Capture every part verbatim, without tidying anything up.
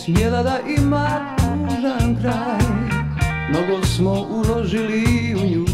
smjela da ima tužan kraj. Mnogo smo uložili u nju,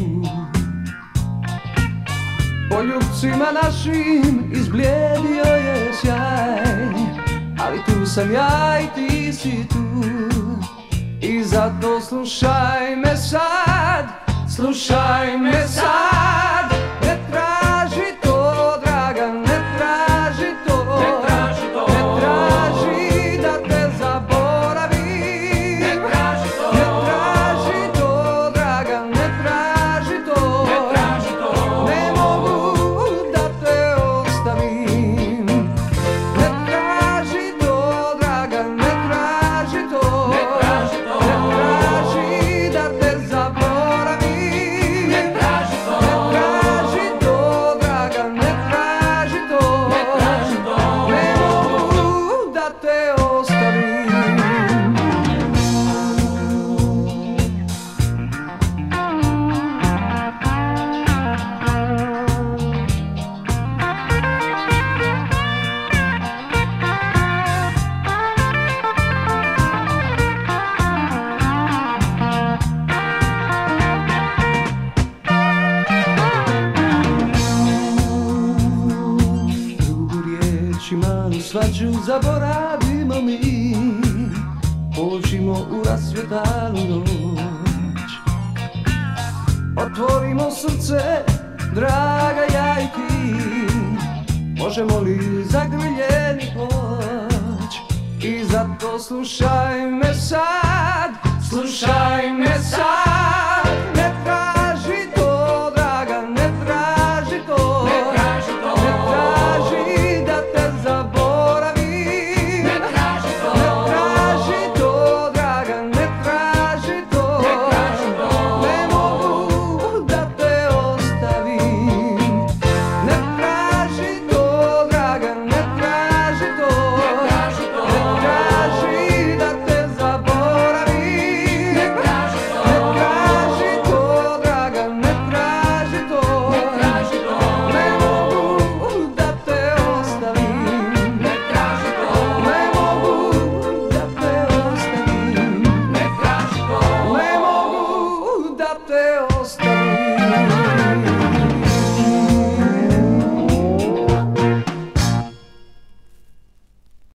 poljubcima našim izblijedio je sjaj. Ali tu sam ja i ti si tu, i zato slušaj me sad, slušaj me sad. Ne traži to, draga, ne traži to, ne traži to, ne traži da te zaboravim. Ne traži to, ne traži to, draga, ne traži to, ne traži to, ne mogu da te ostavim. Ne traži to, draga, ne traži to, ne traži to, ne traži da te zaboravim. Ne traži to, ne traži to, draga, ne traži to, ne traži to, ne mogu da te ostavim. Drugu riječ i malu svađu zaboravimo mi, pođimo u rasvjetalu noć. Otvorimo srce, draga, ja i ti, možemo li zagrljeni poć. I zato slušaj me sad, slušaj me sad.